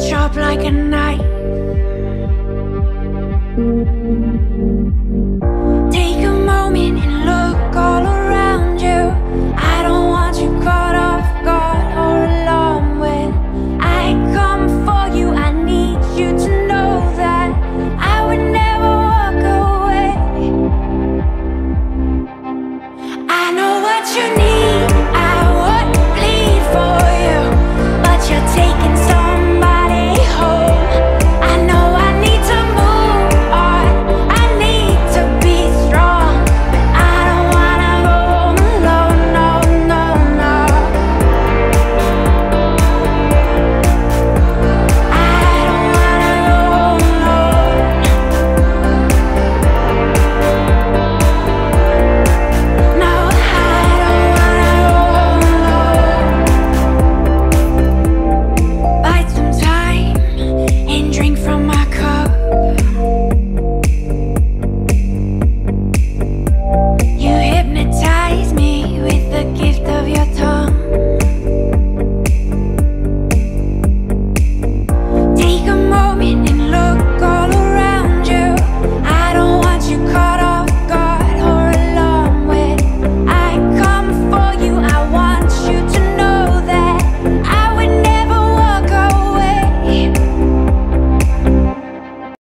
sharp like a knife. Take a moment and look all around you. I don't want you caught off guard or alarmed when I come for you. I need you to know that I would never walk away. I know what you need, I would bleed for you, but you're taking somebody home. I know I need to move on, I need to be strong, but I don't wanna go alone, no, no, no. I don't wanna go alone. No, I don't wanna go alone. Bite some time and drink from